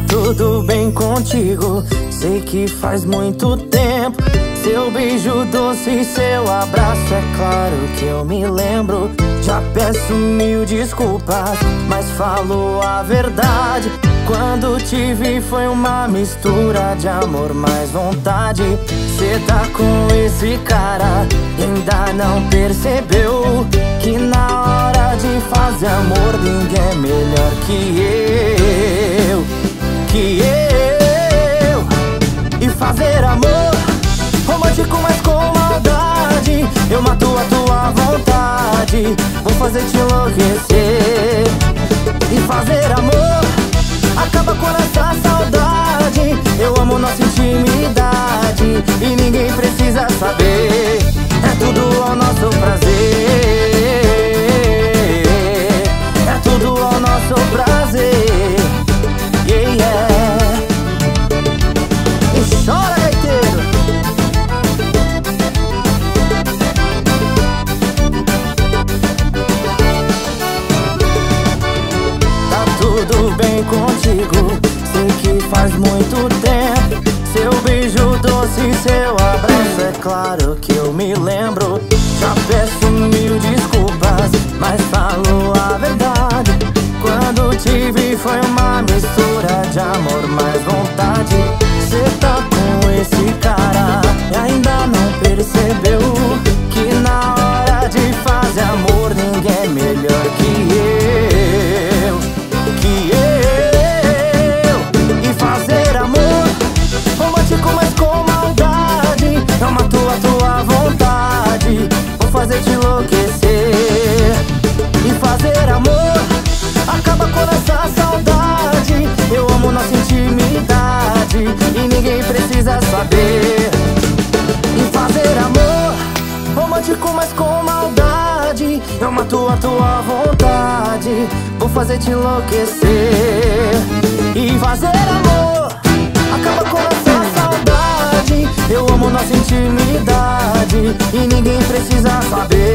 tudo bem contigo? Sei que faz muito tempo. Seu beijo doce e seu abraço, é claro que eu me lembro. Já peço mil desculpas, mas falo a verdade. Quando te vi foi uma mistura de amor mais vontade. Cê tá com esse cara e ainda não percebeu que na hora de fazer amor ninguém é melhor que eu. E fazer amor romântico, mas com maldade, eu mato a tua vontade, vou fazer te enlouquecer. E fazer amor acaba com essa saudade, eu amo nossa intimidade e ninguém precisa saber, é tudo ao nosso prazer, é tudo ao nosso prazer, yeah, yeah. E chora, gaiteiro. Tudo bem contigo? Sei que faz muito tempo. Seu beijo doce e seu abraço, é claro que eu me lembro. Já peço mil desculpas, mas falo a verdade. Quando te vi foi uma mistura de amor mais vontade. Cê tá com esse cara e ainda não percebeu que na hora de fazer amor ninguém é melhor que eu. E fazer amor romântico, mas com maldade, eu mato a tua vontade, vou fazer te enlouquecer. E fazer amor acaba com essa saudade, eu amo nossa intimidade e ninguém precisa saber. E fazer amor romântico, mas com maldade, eu mato a tua vontade, vou fazer te enlouquecer. E fazer amor acaba com essa saudade, eu amo nossa intimidade e ninguém precisa saber.